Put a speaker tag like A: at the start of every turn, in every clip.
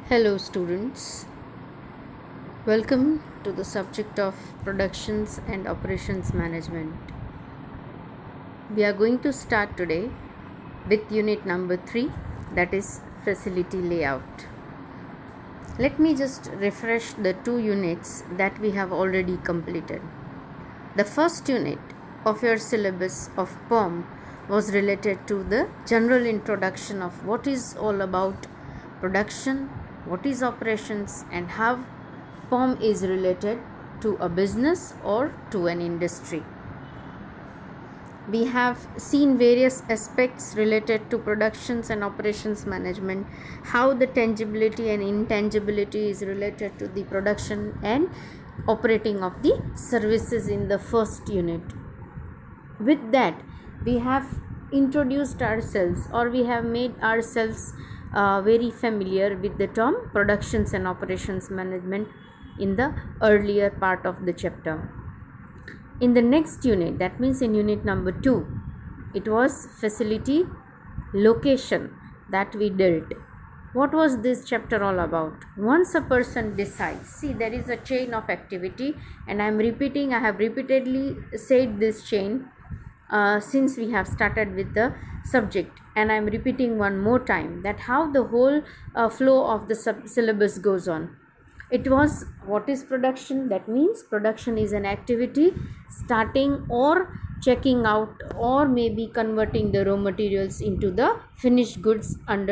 A: Hello students, welcome to the subject of productions and operations management. We are going to start today with unit number 3, that is facility layout. Let me just refresh the 2 units that we have already completed. The first unit of your syllabus of POM was related to the general introduction of what is all about production, what is operations, and how POM is related to a business or to an industry. We have seen various aspects related to productions and operations management, how the tangibility and intangibility is related to the production and operating of the services in the first unit. With that, we have introduced ourselves, or we have made ourselves very familiar with the term productions and operations management in the earlier part of the chapter. In the next unit, that means in unit number 2, it was facility location that we dealt. What was this chapter all about? Once a person decides, see, there is a chain of activity, and I have repeatedly said this chain since we have started with the subject, and I am repeating one more time that how the whole flow of the syllabus goes on. It was, what is production? That means production is an activity starting or checking out or maybe converting the raw materials into the finished goods under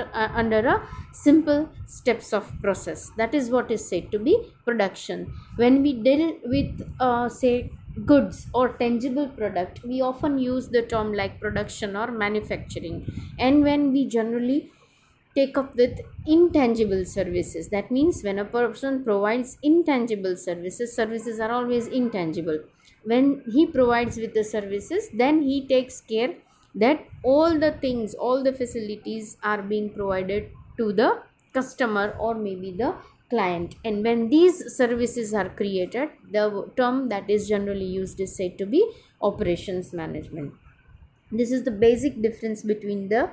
A: a simple steps of process. That is what is said to be production. When we deal with say goods or tangible product, we often use the term like production or manufacturing. And when we generally take up with intangible services, that means when a person provides intangible services are always intangible. When he provides with the services, then he takes care that all the things, all the facilities are being provided to the customer or maybe the client. And when these services are created, the term that is generally used is said to be operations management. This is the basic difference between the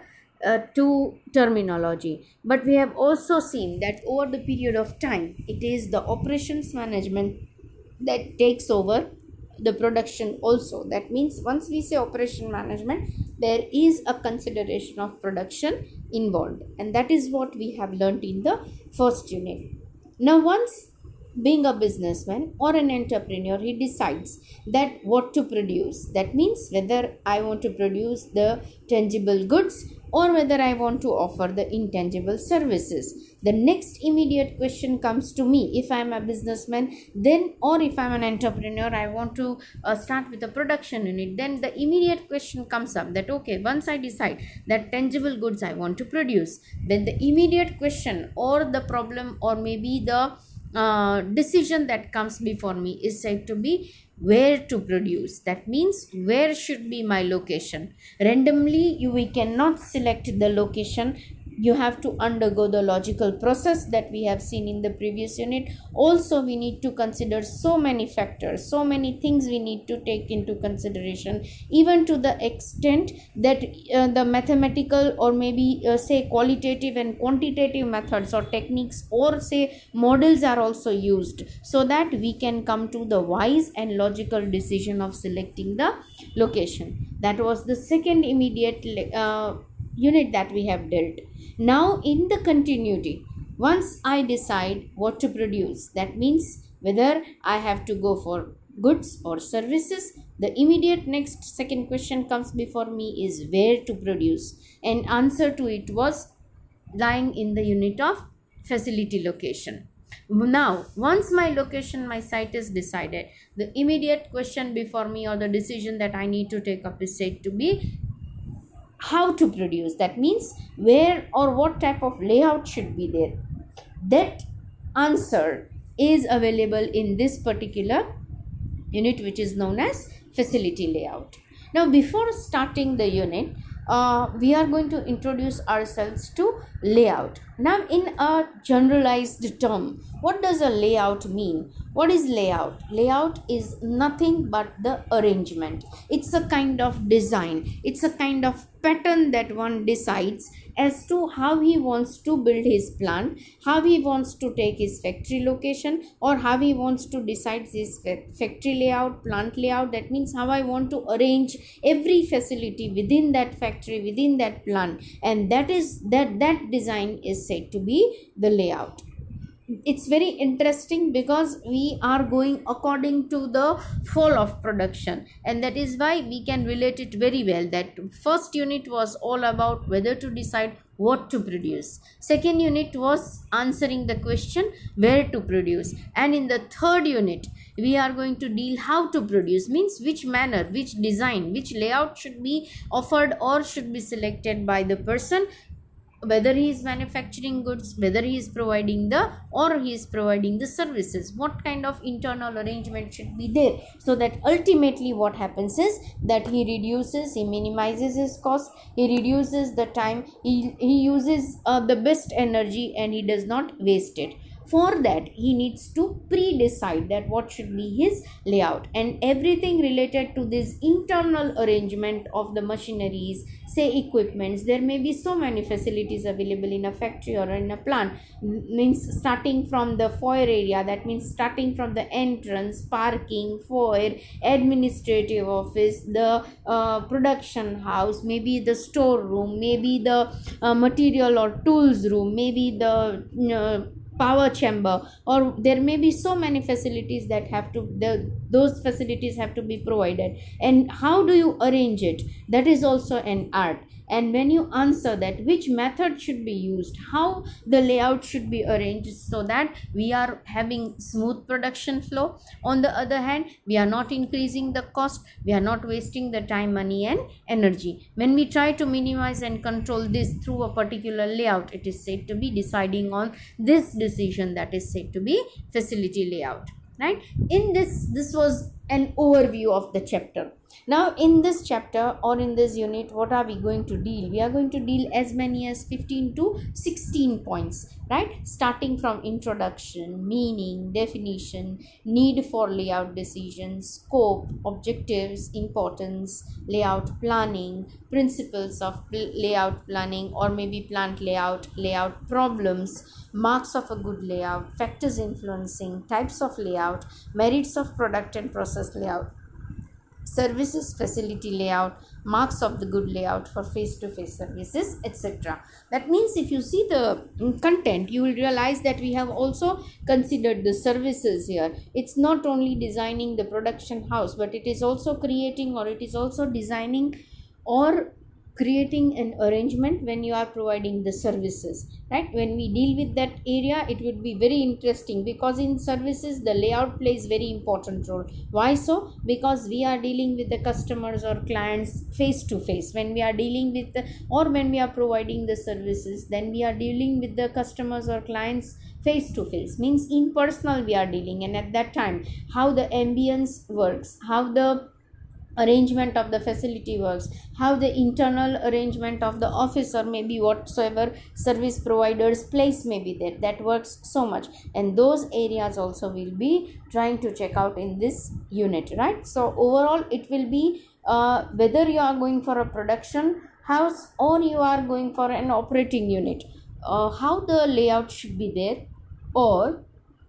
A: two terminology. But we have also seen that over the period of time, it is the operations management that takes over the production also. That means once we say operation management, there is a consideration of production involved, and that is what we have learnt in the first unit. Now, once being a businessman or an entrepreneur, he decides that what to produce. That means whether I want to produce the tangible goods or whether I want to offer the intangible services. The next immediate question comes to me, if I am a businessman, then, or if I am an entrepreneur, I want to start with a production unit. Then the immediate question comes up that, okay, once I decide that tangible goods I want to produce, then the immediate question or the problem or maybe the decision that comes before me is said to be where to produce. That means where should be my location. Randomly we cannot select the location. You have to undergo the logical process that we have seen in the previous unit. Also, we need to consider so many factors, so many things we need to take into consideration, even to the extent that the mathematical or maybe say qualitative and quantitative methods or techniques or say models are also used, so that we can come to the wise and logical decision of selecting the location. That was the second immediate unit that we have dealt. Now in the continuity, once I decide what to produce, that means whether I have to go for goods or services, the immediate next second question comes before me is where to produce, and answer to it was lying in the unit of facility location. Now once my location, my site is decided, the immediate question before me or the decision that I need to take up is said to be how to produce. That means where or what type of layout should be there. That answer is available in this particular unit, which is known as facility layout. Now before starting the unit, we are going to introduce ourselves to layout. Now in a generalized term, What does a layout mean? What is layout? Layout is nothing but the arrangement. It's a kind of design. It's a kind of pattern that one decides as to how he wants to build his plant, how he wants to take his factory location, or how he wants to decide his factory layout, plant layout. That means how I want to arrange every facility within that factory, within that plant, and that design is said to be the layout. It's very interesting because we are going according to the flow of production, and that is why we can relate it very well. That first unit was all about whether to decide what to produce, second unit was answering the question where to produce, and in the third unit we are going to deal how to produce, means which manner, which design, which layout should be offered or should be selected by the person, whether he is manufacturing goods, whether he is providing the services, what kind of internal arrangement should be there, so that ultimately what happens is that he minimizes his cost, he reduces the time, he uses the best energy, and he does not waste it. For that he needs to pre-decide that what should be his layout, and everything related to this internal arrangement of the machineries, say equipments. There may be so many facilities available in a factory or in a plant, means starting from the foyer area, that means starting from the entrance, parking, foyer, administrative office, the production house, maybe the store room, maybe the material or tools room, maybe the power chamber, or there may be so many facilities that those facilities have to be provided, and how do you arrange it, that is also an art. And when you answer that which method should be used, how the layout should be arranged so that we are having smooth production flow, on the other hand we are not increasing the cost, we are not wasting the time, money and energy. When we try to minimize and control this through a particular layout, it is said to be deciding on this decision, that is said to be facility layout, right? In this was an overview of the chapter. Now in this chapter or in this unit, what are we going to deal? We are going to deal as many as 15 to 16 points, right? Starting from introduction, meaning, definition, need for layout decisions, scope, objectives, importance, layout planning, principles of layout planning, or maybe plant layout, layout problems, marks of a good layout, factors influencing, types of layout, merits of product and process layout, services facility layout, marks of the good layout for face-to-face services, etc. That means if you see the content, you will realize that we have also considered the services here. It's not only designing the production house, but it is also creating, or it is also designing or creating an arrangement when you are providing the services, right? When we deal with that area, it would be very interesting, because in services the layout plays very important role. Why so? Because we are dealing with the customers or clients face to face. When we are dealing with when we are providing the services, then we are dealing with the customers or clients face to face, means in personal we are dealing, and at that time how the ambience works, how the arrangement of the facility works, how the internal arrangement of the office or maybe whatsoever service providers place may be there, that works so much, and those areas also will be trying to check out in this unit, right? So overall it will be whether you are going for a production house or you are going for an operating unit, how the layout should be there, or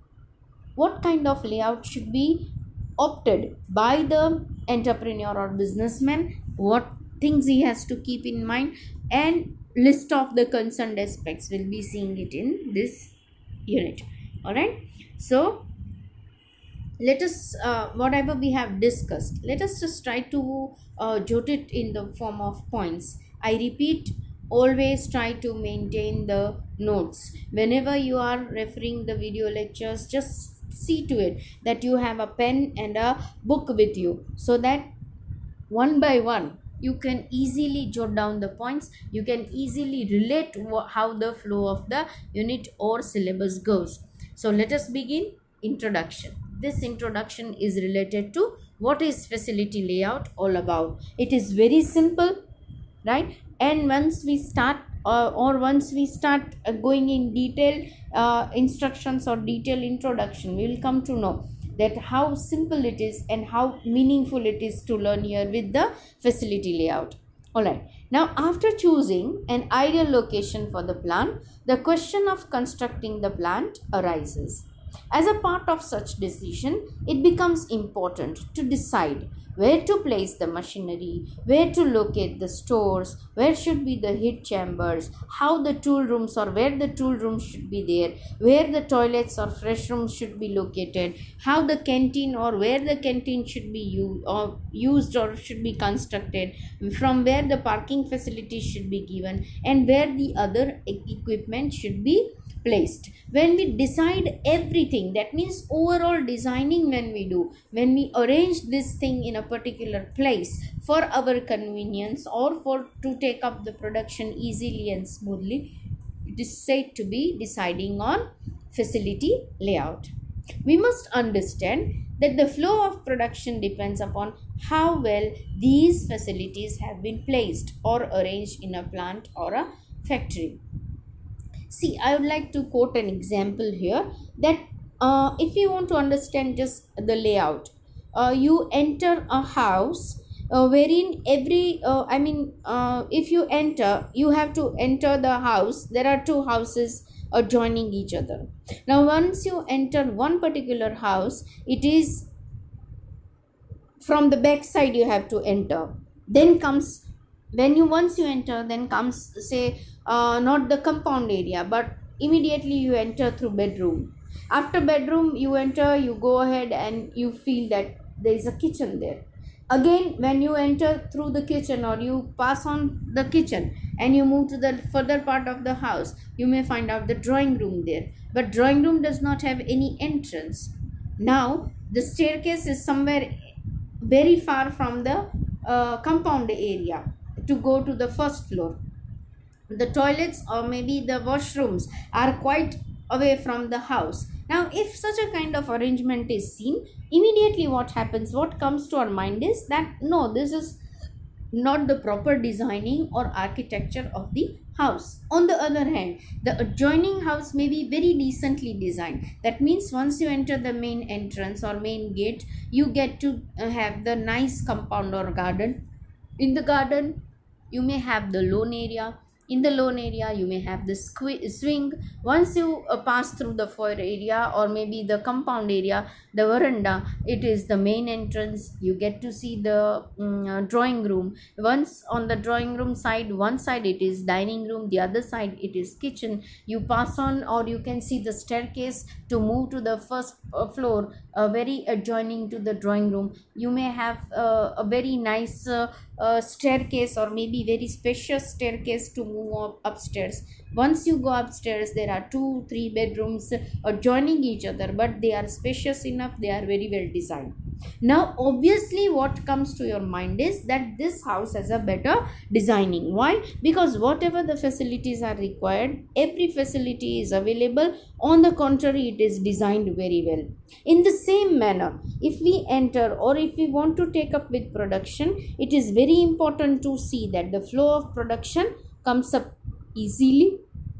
A: what kind of layout should be opted by the entrepreneur or businessman, what things he has to keep in mind, and list of the concerned aspects. We'll be seeing it in this unit. All right, so let us whatever we have discussed, let us just try to jot it in the form of points. I repeat, always try to maintain the notes whenever you are referring the video lectures. Just see to it that you have a pen and a book with you, so that one by one you can easily jot down the points, you can easily relate how the flow of the unit or syllabus goes. So let us begin. Introduction. This introduction is related to what is facility layout all about. It is very simple, right? And once we start or once we start going in detail instructions or detailed introduction, we will come to know that how simple it is and how meaningful it is to learn here with the facility layout. Alright, now after choosing an ideal location for the plant, the question of constructing the plant arises. As a part of such decision, it becomes important to decide where to place the machinery, where to locate the stores, where should be the heat chambers, how the tool rooms or where the tool rooms should be there, where the toilets or fresh rooms should be located, how the canteen or where the canteen should be used or should be constructed, from where the parking facilities should be given, and where the other equipment should be placed. When we decide everything, that means overall designing, when we arrange this thing in a particular place for our convenience or for to take up the production easily and smoothly, it is said to be deciding on facility layout. We must understand that the flow of production depends upon how well these facilities have been placed or arranged in a plant or a factory. See, I would like to quote an example here that if you want to understand just the layout, you enter a house wherein every if you enter, you have to enter the house. There are two houses adjoining each other. Now once you enter one particular house, it is from the back side you have to enter. Then comes, once you enter, then comes, say, not the compound area, but immediately you enter through bedroom. After bedroom you enter, you go ahead and you feel that there is a kitchen there. Again, when you enter through the kitchen or you pass on the kitchen and you move to the further part of the house, you may find out the drawing room there, but drawing room does not have any entrance. Now the staircase is somewhere very far from the compound area to go to the first floor. The toilets or maybe the washrooms are quite away from the house. Now if such a kind of arrangement is seen, immediately what happens, what comes to our mind is that no, this is not the proper designing or architecture of the house. On the other hand, the adjoining house may be very decently designed. That means once you enter the main entrance or main gate, you get to have the nice compound or garden. In the garden you may have the lawn area. In the lawn area you may have the swing. Once you pass through the foyer area or maybe the compound area, the veranda, it is the main entrance. You get to see the drawing room. Once on the drawing room side, one side it is dining room, the other side it is kitchen. You pass on or you can see the staircase to move to the first floor, very adjoining to the drawing room. You may have a very nice staircase or maybe very spacious staircase to move up upstairs. Once you go upstairs, there are 2-3 bedrooms adjoining each other, but they are spacious enough, they are very well designed. Now obviously what comes to your mind is that this house has a better designing. Why? Because whatever the facilities are required, every facility is available. On the contrary, it is designed very well. In the same manner, if we enter or if we want to take up with production, it is very important to see that the flow of production comes up easily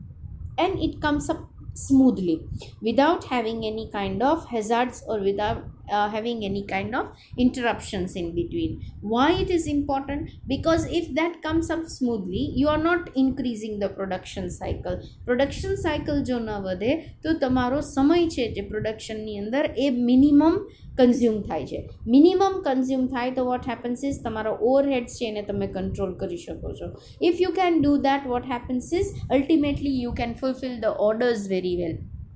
A: and it comes up smoothly without having any kind of hazards or without having any kind of interruptions in between. Why it is important? Because if that comes up smoothly, you are not increasing the production cycle. Production cycle जो न વધે તો તમારો સમય છે જે પ્રોડક્શનની અંદર એ minimum consume થાય છે. મિનિમમ કન્ઝ્યુમ થાય તો what happens is તમારા ઓવરહેડ્સ છે એને તમે કંટ્રોલ કરી શકો છો. If you can do that, what happens is ultimately you can fulfill the orders very well.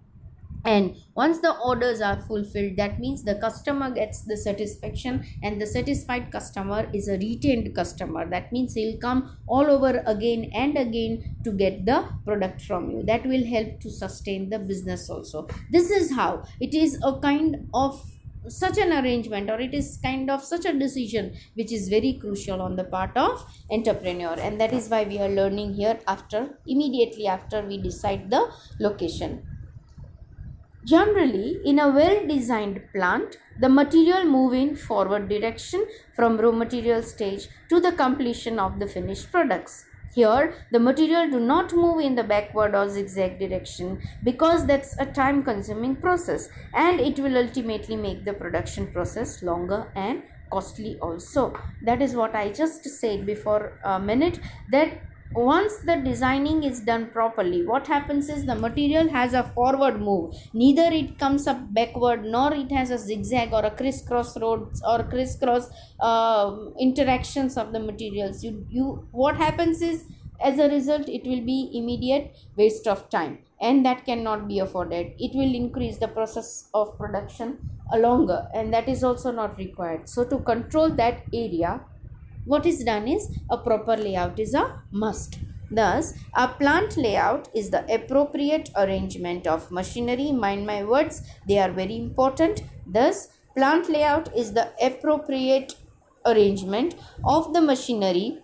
A: And once the orders are fulfilled, that means the customer gets the satisfaction, and the satisfied customer is a retained customer. That means he'll come all over again and again to get the product from you. That will help to sustain the business also. This is how it is a kind of such an arrangement, or it is kind of such a decision which is very crucial on the part of entrepreneur, and that is why we are learning here immediately after we decide the location. Generally, in a well-designed plant, the material move in forward direction from raw material stage to the completion of the finished products. Here, the material do not move in the backward or zigzag direction because that's a time consuming process and it will ultimately make the production process longer and costly also. That is what I just said before a minute, that once the designing is done properly, what happens is the material has a forward move, neither it comes up backward nor it has a zigzag or a crisscross roads or crisscross interactions of the materials. What happens is, as a result, it will be immediate waste of time and that cannot be afforded. It will increase the process of production longer and that is also not required. So to control that area, what is done is a proper layout is a must. Thus, a plant layout is the appropriate arrangement of machinery. Mind my words, they are very important. Thus, plant layout is the appropriate arrangement of the machinery,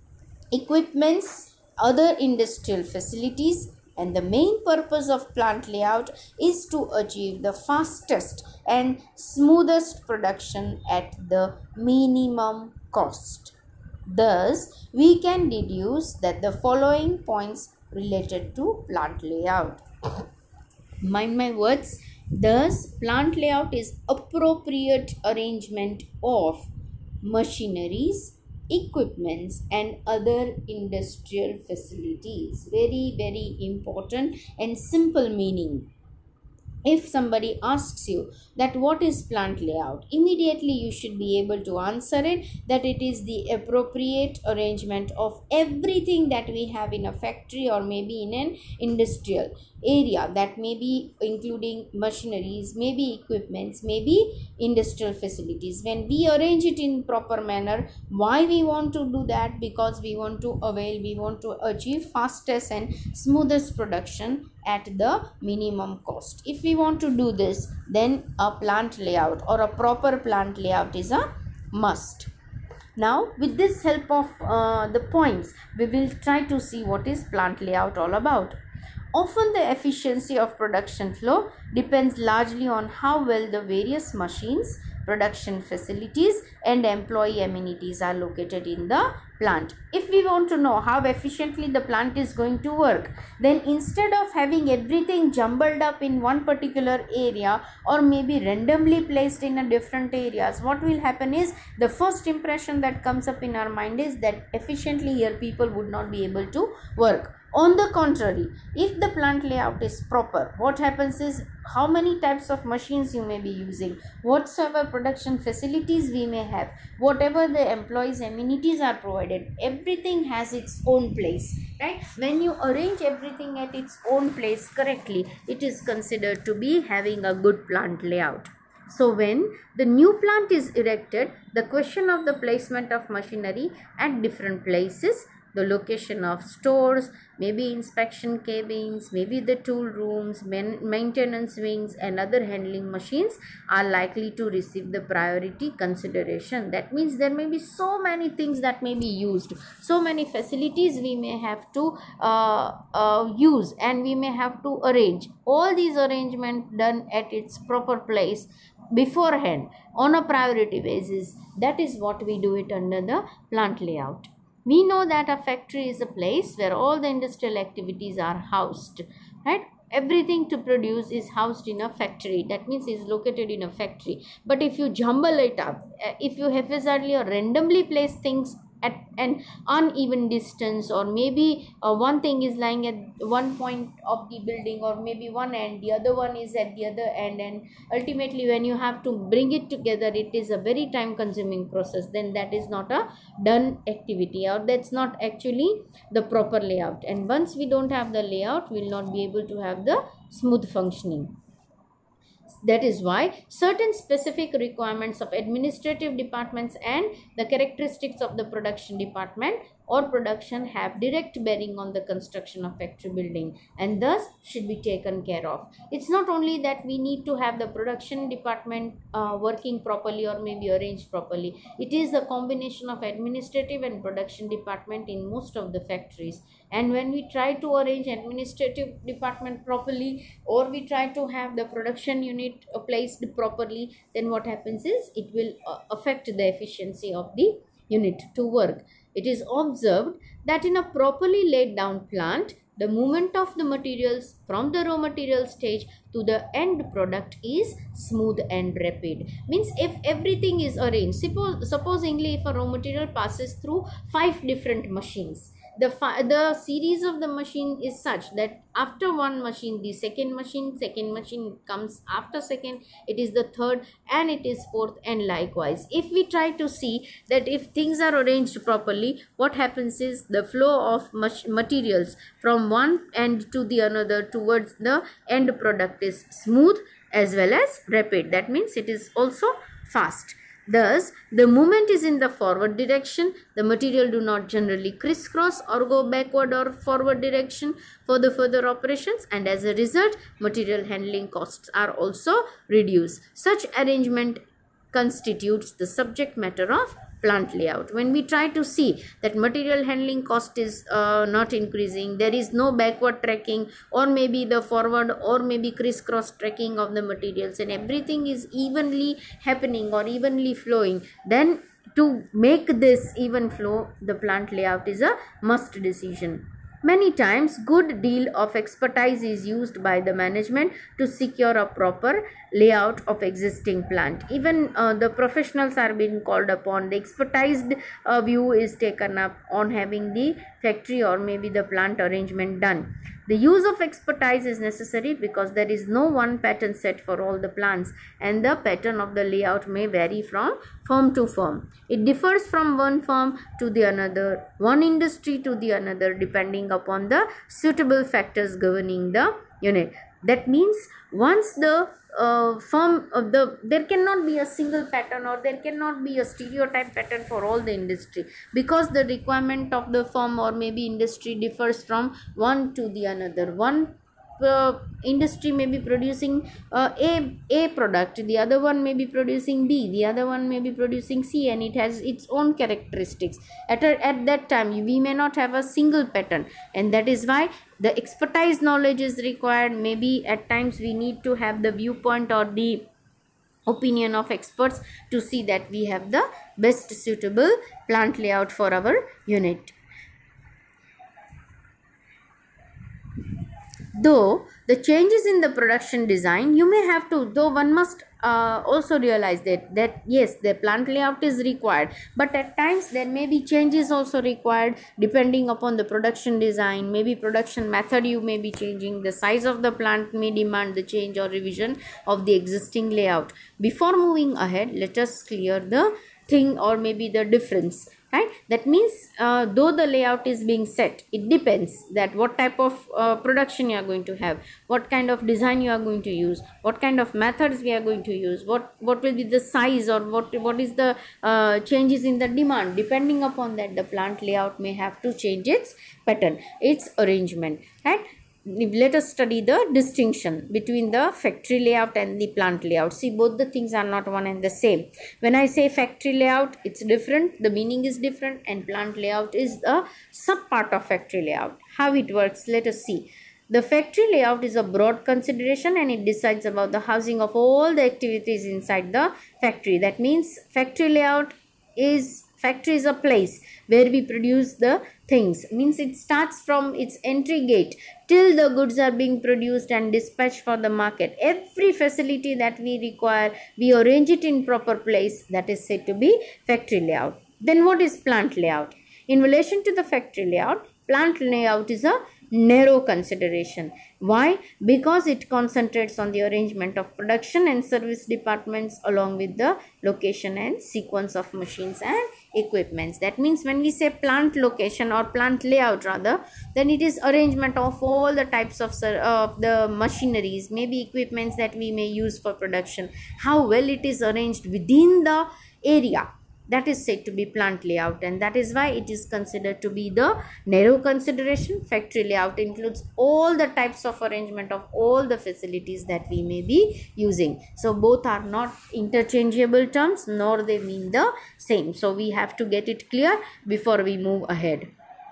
A: equipments, other industrial facilities, and the main purpose of plant layout is to achieve the fastest and smoothest production at the minimum cost. Thus, we can deduce that the following points related to plant layout. Mind my words. Thus, plant layout is appropriate arrangement of machineries, equipments and other industrial facilities. Very, very important and simple meaning. If somebody asks you that what is plant layout, immediately you should be able to answer it that it is the appropriate arrangement of everything that we have in a factory or maybe in an industrial area, that may be including machineries, maybe equipments, maybe industrial facilities. When we arrange it in proper manner, why we want to do that? Because we want to achieve fastest and smoothest production at the minimum cost. If we want to do this, then a plant layout or a proper plant layout is a must. Now, with this help of the points, we will try to see what is plant layout all about. Often the efficiency of production flow depends largely on how well the various machines, production facilities and employee amenities are located in the plant. If we want to know how efficiently the plant is going to work, then instead of having everything jumbled up in one particular area or maybe randomly placed in a different areas, what will happen is the first impression that comes up in our mind is that efficiently here people would not be able to work. On the contrary, if the plant layout is proper, what happens is how many types of machines you may be using, whatsoever production facilities we may have, whatever the employees amenities are provided, everything has its own place, right? When you arrange everything at its own place correctly, it is considered to be having a good plant layout. So when the new plant is erected, the question of the placement of machinery at different places, the location of stores, maybe inspection cabins, maybe the tool rooms, maintenance wings and other handling machines are likely to receive the priority consideration. That means there may be so many things that may be used, so many facilities we may have to use and we may have to arrange. All these arrangements done at its proper place beforehand on a priority basis. That is what we do it under the plant layout. We know that a factory is a place where all the industrial activities are housed, right? Everything to produce is housed in a factory. That means is located in a factory. But if you jumble it up, if you haphazardly or randomly place things at an uneven distance, or maybe one thing is lying at one point of the building or maybe one end, the other one is at the other end, and ultimately when you have to bring it together, it is a very time consuming process. Then that is not a done activity, or that's not actually the proper layout. And once we don't have the layout, we will not be able to have the smooth functioning. That is why certain specific requirements of administrative departments and the characteristics of the production department or production have direct bearing on the construction of factory building and thus should be taken care of. It's not only that we need to have the production department working properly or maybe arranged properly. It is a combination of administrative and production department in most of the factories. And when we try to arrange administrative department properly, or we try to have the production unit placed properly, then what happens is it will affect the efficiency of the unit to work. It is observed that in a properly laid down plant, the movement of the materials from the raw material stage to the end product is smooth and rapid. Means if everything is arranged, supposingly if a raw material passes through 5 different machines, the series of the machine is such that after one machine, the second machine comes after second, it is the third, and it is fourth, and likewise. If we try to see that if things are arranged properly, what happens is the flow of materials from one end to the another towards the end product is smooth as well as rapid. That means it is also fast. Thus, the movement is in the forward direction. The material do not generally crisscross or go backward or forward direction for the further operations, and as a result, material handling costs are also reduced. Such arrangement constitutes the subject matter of plant layout. When we try to see that material handling cost is not increasing, there is no backward tracking or maybe the forward or maybe crisscross tracking of the materials, and everything is evenly happening or evenly flowing, then to make this even flow, the plant layout is a must decision. Many times, good deal of expertise is used by the management to secure a proper layout of existing plant. Even the professionals are being called upon. The expertised view is taken up on having the factory or maybe the plant arrangement done. The use of expertise is necessary because there is no one pattern set for all the plants, and the pattern of the layout may vary from firm to firm. It differs from one firm to the another, one industry to the another, depending upon the suitable factors governing the unit. That means once the there cannot be a single pattern or there cannot be a stereotype pattern for all the industry, because the requirement of the firm or maybe industry differs from one to the another. One industry may be producing a product, the other one may be producing B, the other one may be producing C, and it has its own characteristics. At that time we may not have a single pattern, and that is why the expertise knowledge is required. Maybe at times we need to have the viewpoint or the opinion of experts to see that we have the best suitable plant layout for our unit. Though the changes in the production design, you may have to, though one must also realize that yes, the plant layout is required, but at times there may be changes also required depending upon the production design. Maybe production method you may be changing, the size of the plant may demand the change or revision of the existing layout. Before moving ahead, let us clear the thing or maybe the difference. Right? That means though the layout is being set, it depends that what type of production you are going to have, what kind of design you are going to use, what kind of methods we are going to use, what will be the size, or what is the changes in the demand. Depending upon that, the plant layout may have to change its pattern, its arrangement. Right? Let us study the distinction between the factory layout and the plant layout. See, both the things are not one and the same. When I say factory layout, it's different, the meaning is different, and plant layout is a sub part of factory layout. How it works, let us see. The factory layout is a broad consideration, and it decides about the housing of all the activities inside the factory. That means factory layout is, factory is a place where we produce the things. Means it starts from its entry gate till the goods are being produced and dispatched for the market. Every facility that we require, we arrange it in proper place. That is said to be factory layout. Then what is plant layout? In relation to the factory layout, plant layout is a narrow consideration. Why? Because it concentrates on the arrangement of production and service departments along with the location and sequence of machines and equipments. That means when we say plant location or plant layout rather, then it is arrangement of all the types of the machineries, maybe equipments that we may use for production, how well it is arranged within the area. That is said to be plant layout, and that is why it is considered to be the narrow consideration. Factory layout includes all the types of arrangement of all the facilities that we may be using. So both are not interchangeable terms, nor they mean the same. So we have to get it clear before we move ahead.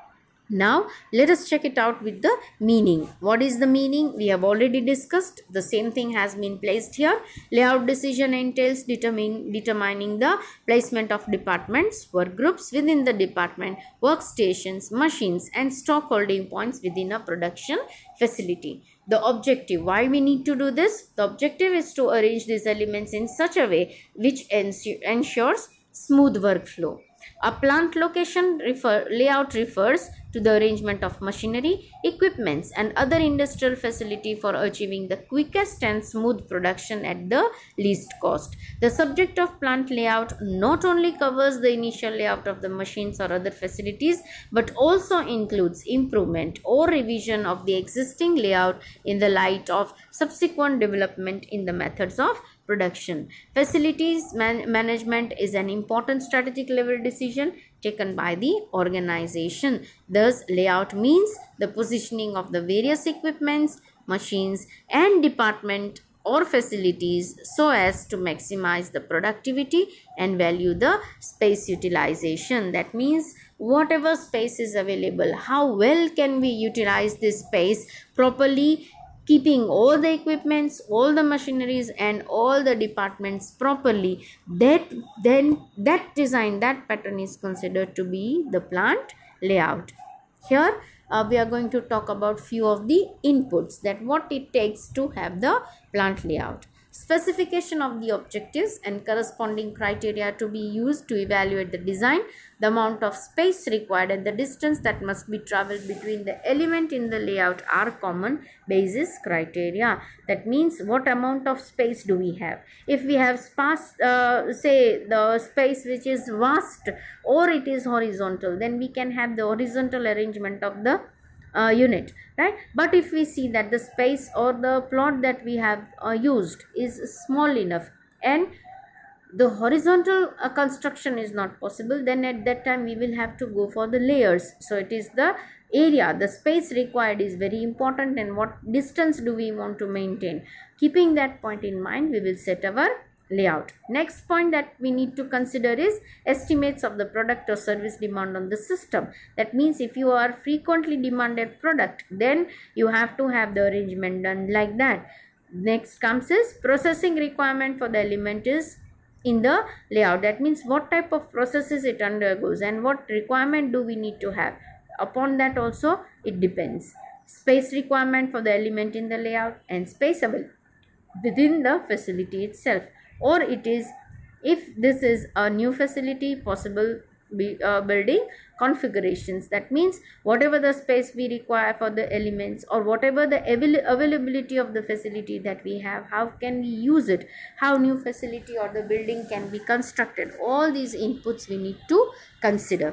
A: Now let us check it out with the meaning. What is the meaning? We have already discussed. The same thing has been placed here. Layout decision entails determining the placement of departments, work groups within the department, workstations, machines and stock holding points within a production facility. The objective, why we need to do this? The objective is to arrange these elements in such a way which ensures smooth workflow. A plant location layout refers to the arrangement of machinery, equipments and other industrial facility for achieving the quickest and smooth production at the least cost. The subject of plant layout not only covers the initial layout of the machines or other facilities but also includes improvement or revision of the existing layout in the light of subsequent development in the methods of production. Facilities management is an important strategic level decision taken by the organization. Thus, layout means the positioning of the various equipments, machines and department or facilities so as to maximize the productivity and value the space utilization. That means whatever space is available, how well can we utilize this space properly, keeping all the equipments, all the machineries and all the departments properly. That design, that pattern is considered to be the plant layout. Here we are going to talk about few of the inputs, that what it takes to have the plant layout. Specification of the objectives and corresponding criteria to be used to evaluate the design, the amount of space required and the distance that must be traveled between the element in the layout are common basis criteria. That means what amount of space do we have. If we have sparse, say the space which is vast or it is horizontal, then we can have the horizontal arrangement of the unit, right? But if we see that the space or the plot that we have used is small enough and the horizontal construction is not possible, then at that time we will have to go for the layers. So it is the area, the space required is very important, and what distance do we want to maintain. Keeping that point in mind, we will set our layout. Next point that we need to consider is estimates of the product or service demand on the system. That means if you are frequently demanded product, then you have to have the arrangement done like that. Next comes is processing requirement for the element is in the layout. That means what type of processes it undergoes and what requirement do we need to have. Upon that also it depends. Space requirement for the element in the layout and space available within the facility itself. Or it is, if this is a new facility, possible building configurations. That means whatever the space we require for the elements or whatever the availability of the facility that we have, how can we use it, how new facility or the building can be constructed. All these inputs we need to consider.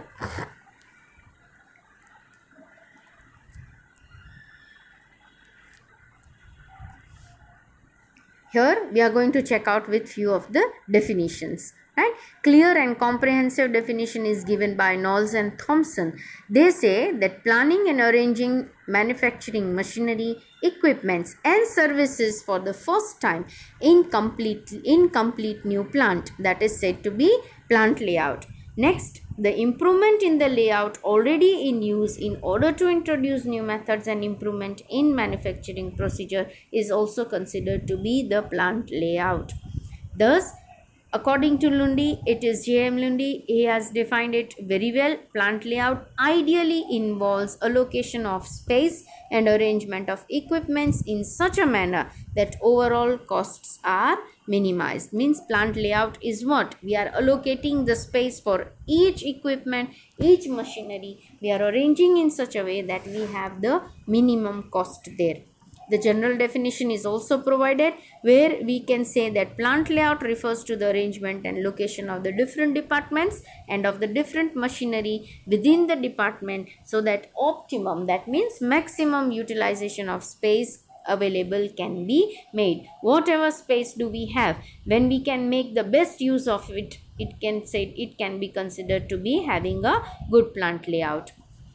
A: Here we are going to check out with few of the definitions. Right? Clear and comprehensive definition is given by Knowles and Thompson. They say that planning and arranging manufacturing machinery, equipments and services for the first time in complete new plant, that is said to be plant layout. Next, the improvement in the layout already in use in order to introduce new methods and improvement in manufacturing procedure is also considered to be the plant layout. Thus, according to Lundy, it is J.M. Lundy. He has defined it very well. Plant layout ideally involves allocation of space and arrangement of equipments in such a manner that overall costs are minimized. Means plant layout is what? We are allocating the space for each equipment, each machinery. We are arranging in such a way that we have the minimum cost there. The general definition is also provided, where we can say that plant layout refers to the arrangement and location of the different departments and of the different machinery within the department so that optimum, that means maximum utilization of space available can be made. Whatever space do we have, when we can make the best use of it, it can be considered to be having a good plant layout.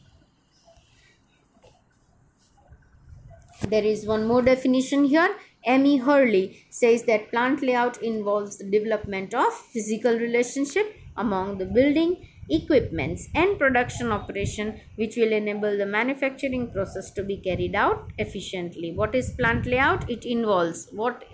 A: There is one more definition here. M.E. Hurley says that plant layout involves the development of physical relationship among the building equipments and production operation which will enable the manufacturing process to be carried out efficiently. What is plant layout? It involves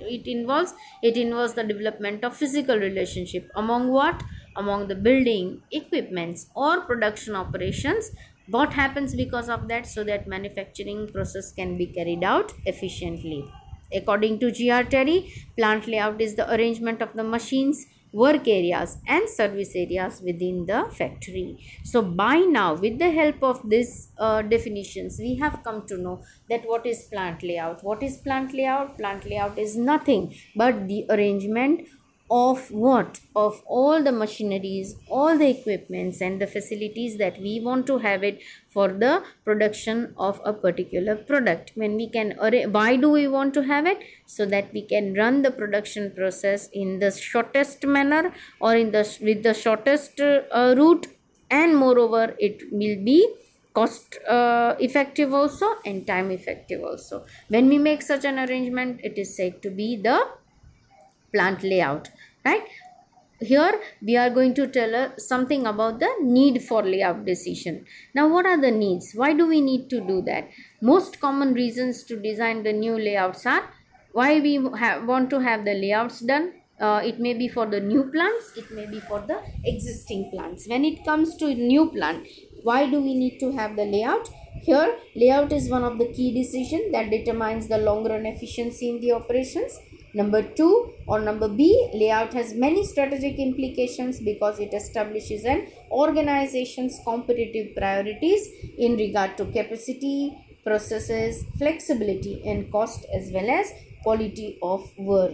A: the development of physical relationship among what? Among the building, equipments or production operations. What happens because of that? So that manufacturing process can be carried out efficiently. According to G.R. Terry, plant layout is the arrangement of the machines, work areas and service areas within the factory. So by now, with the help of these definitions, we have come to know that what is plant layout. What is plant layout? Plant layout is nothing but the arrangement of what? Of all the machineries, all the equipments and the facilities that we want to have it for the production of a particular product. When we can why do we want to have it? So that we can run the production process in the shortest manner or with the shortest route, and moreover it will be cost effective also and time effective also. When we make such an arrangement, it is said to be the plant layout, right? Here we are going to tell something about the need for layout decision. Now what are the needs? Why do we need to do that? Most common reasons to design the new layouts are why we want to have the layouts done. It may be for the new plants, it may be for the existing plants. When it comes to new plant, why do we need to have the layout? Here layout is one of the key decisions that determines the long run efficiency in the operations. Number 2 or number B, layout has many strategic implications because it establishes an organization's competitive priorities in regard to capacity, processes, flexibility and cost, as well as quality of work,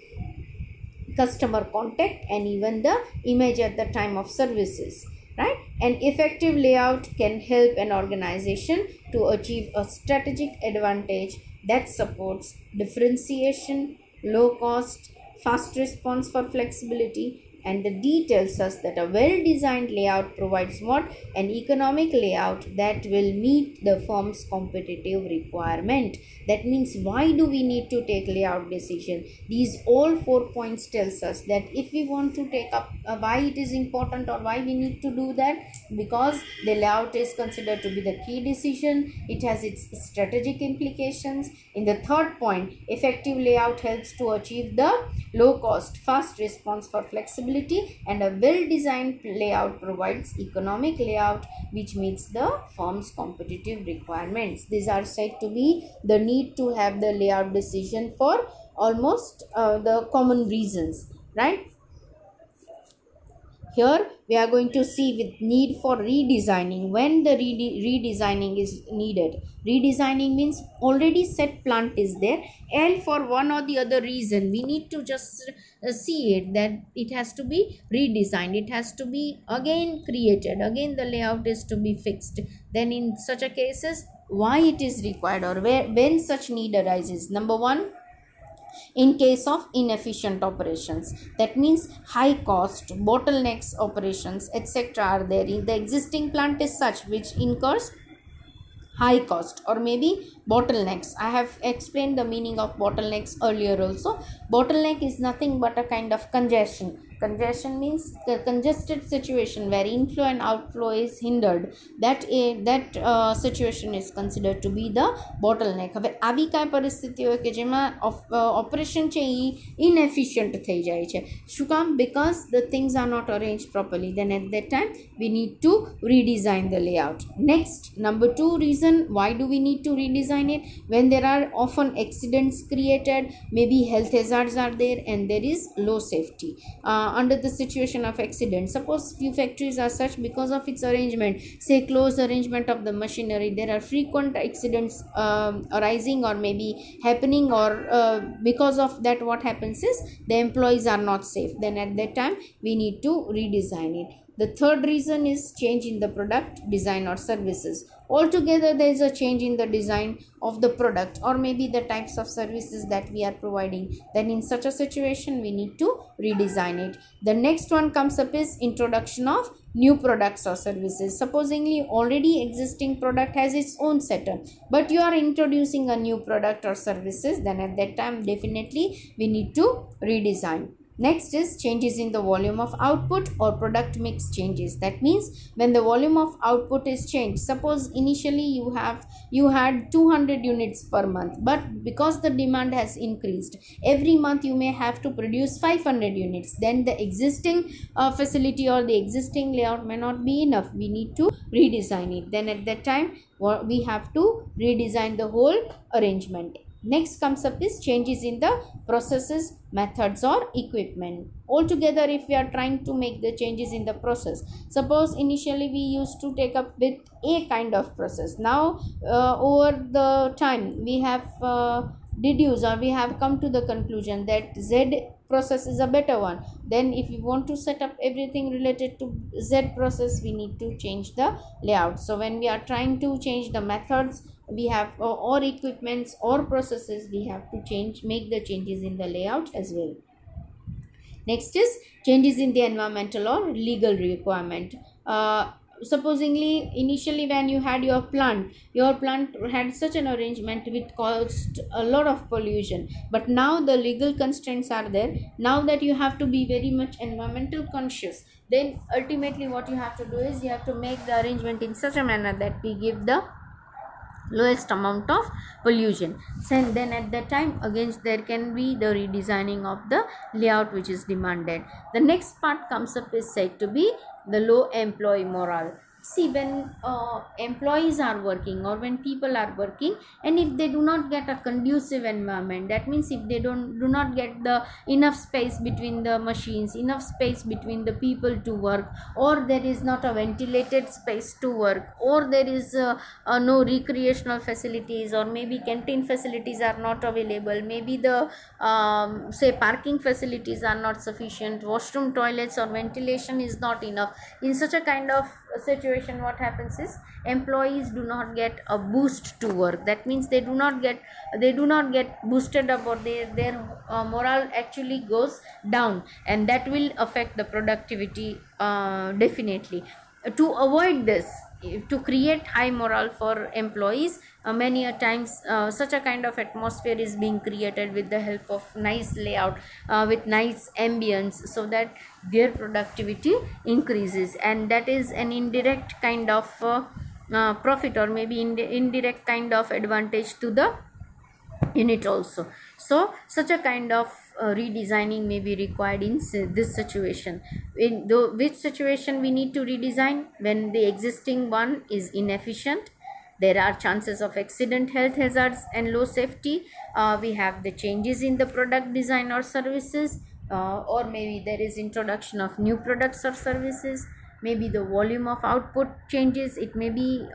A: customer contact and even the image at the time of services. Right? An effective layout can help an organization to achieve a strategic advantage that supports differentiation, low cost, fast response for flexibility, and the D tells us that a well-designed layout provides what? An economic layout that will meet the firm's competitive requirement. That means why do we need to take layout decision? These all 4 points tells us that if we want to take up why it is important or why we need to do that, because the layout is considered to be the key decision. It has its strategic implications. In the third point, effective layout helps to achieve the low cost, fast response for flexibility, and a well-designed layout provides economic layout which meets the firm's competitive requirements. These are said to be the need to have the layout decision for almost the common reasons, right? Here we are going to see with need for redesigning. When the redesigning is needed. Redesigning means already set plant is there and for one or the other reason we need to just see it that it has to be redesigned. It has to be again created. Again the layout is to be fixed. Then in such a cases why it is required or when such need arises. Number 1, in case of inefficient operations, that means high cost, bottlenecks operations etc. are there. In the existing plant is such which incurs high cost or maybe bottlenecks. I have explained the meaning of bottlenecks earlier also. Bottleneck is nothing but a kind of congestion. Congestion means the congested situation where inflow and outflow is hindered. That situation is considered to be the bottleneck. હવે આવી કાંઈ પરિસ્થિતિ હોય કે જેમાં operation છે એ inefficient થઈ જાય છે. શું કામ? Because the things are not arranged properly. Then at that time we need to redesign the layout. Next, number 2 reason why do we need to redesign it? When there are often accidents created, maybe health hazards are there and there is low safety. Under the situation of accident, suppose few factories are such because of its arrangement, say close arrangement of the machinery, there are frequent accidents arising or maybe happening, or because of that what happens is the employees are not safe. Then at that time we need to redesign it. The third reason is change in the product, design or services. Altogether there is a change in the design of the product or maybe the types of services that we are providing. Then in such a situation we need to redesign it. The next one comes up is introduction of new products or services. Supposingly already existing product has its own setup, but you are introducing a new product or services, then at that time definitely we need to redesign. Next is changes in the volume of output or product mix changes. That means when the volume of output is changed, suppose initially you had 200 units per month, but because the demand has increased, every month you may have to produce 500 units. Then the existing facility or the existing layout may not be enough. We need to redesign it. Then at that time we have to redesign the whole arrangement. Next comes up is changes in the processes, methods or equipment. Altogether, if we are trying to make the changes in the process, suppose initially we used to take up with a kind of process. Now over the time we have deduced, or we have come to the conclusion that Z process is a better one. Then if you want to set up everything related to Z process, we need to change the layout. So when we are trying to change the methods, we have or equipments or processes, we have to make the changes in the layout as well. Next is changes in the environmental or legal requirement. Supposingly initially when you had your plant had such an arrangement which caused a lot of pollution, but now the legal constraints are there. Now that you have to be very much environmental conscious, then ultimately what you have to do is you have to make the arrangement in such a manner that we give the lowest amount of pollution. So then at that time again there can be the redesigning of the layout which is demanded. The next part comes up is said to be the low employee morale. See, when employees are working or when people are working, and if they do not get a conducive environment, that means if they do not get the enough space between the machines, enough space between the people to work, or there is not a ventilated space to work, or there is no recreational facilities, or maybe canteen facilities are not available, maybe the say parking facilities are not sufficient, washroom, toilets or ventilation is not enough. In such a kind of situation, what happens is employees do not get a boost to work. That means they do not get boosted up, or their morale actually goes down, and that will affect the productivity definitely. To avoid this, to create high morale for employees, many a times such a kind of atmosphere is being created with the help of nice layout, with nice ambience, so that their productivity increases, and that is an indirect kind of profit, or maybe indirect kind of advantage to the unit also. So such a kind of redesigning may be required in this situation. In which situation we need to redesign? When the existing one is inefficient, there are chances of accident, health hazards and low safety. We have the changes in the product design or services, or maybe there is introduction of new products or services. Maybe the volume of output changes. It may be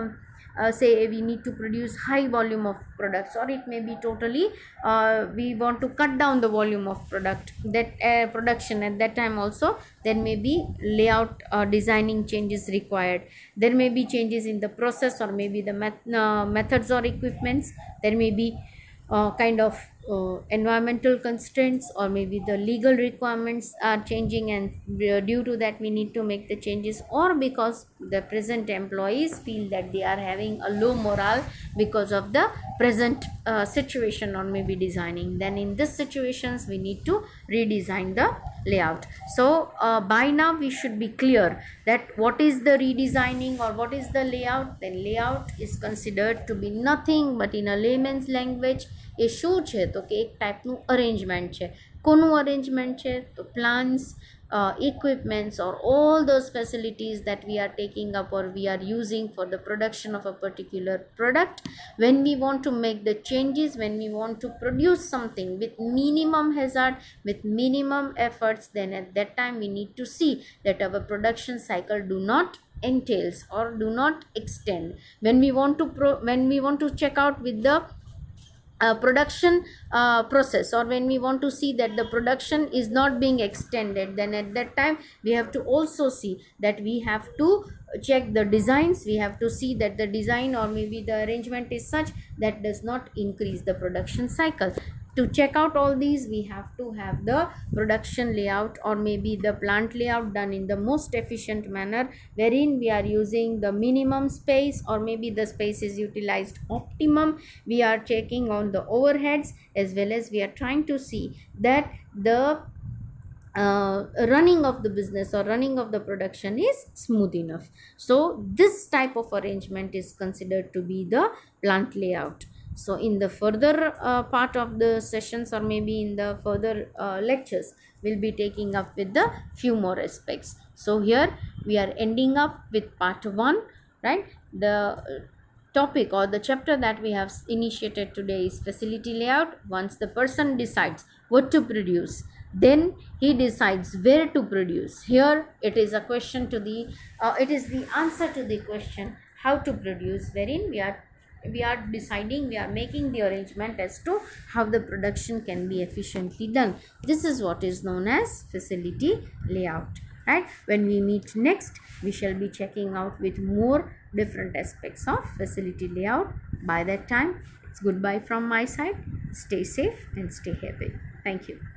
A: say we need to produce high volume of products, or it may be totally we want to cut down the volume of production. At that time also there may be layout designing changes required. There may be changes in the process, or maybe the methods or equipments. There may be kind of environmental constraints, or maybe the legal requirements are changing, and due to that we need to make the changes, or because the present employees feel that they are having a low morale because of the present situation, or maybe designing. Then in these situations we need to redesign the layout. So by now we should be clear that what is the redesigning or what is the layout. Then layout is considered to be nothing but, in a layman's language, એ શું છે તો કે એક ટાઈપનું arrangement છે. કોનું arrangement છે? તો plans, equipments, or all those facilities that we are taking up or we are using for the production of a particular product. When we want to make the changes, when we want to produce something with minimum hazard, with minimum efforts, then at that time we need to see that our production cycle do not entails or do not extend. When we want to check out with the production process, or when we want to see that the production is not being extended, then at that time we have to also see that we have to check the designs. We have to see that the design or maybe the arrangement is such that does not increase the production cycle. To check out all these, we have to have the production layout or maybe the plant layout done in the most efficient manner, wherein we are using the minimum space, or maybe the space is utilized optimum. We are checking on the overheads, as well as we are trying to see that the running of the business or running of the production is smooth enough. So this type of arrangement is considered to be the plant layout. So in the further part of the sessions, or maybe in the further lectures, we'll be taking up with the few more aspects. So here we are ending up with part 1, right? The topic or the chapter that we have initiated today is facility layout. Once the person decides what to produce, then he decides where to produce. Here it is a question to the it is the answer to the question how to produce, wherein we are deciding, we are making the arrangement as to how the production can be efficiently done. This is what is known as facility layout, right? When we meet next, we shall be checking out with more different aspects of facility layout. By that time, it's goodbye from my side. Stay safe and stay happy. Thank you.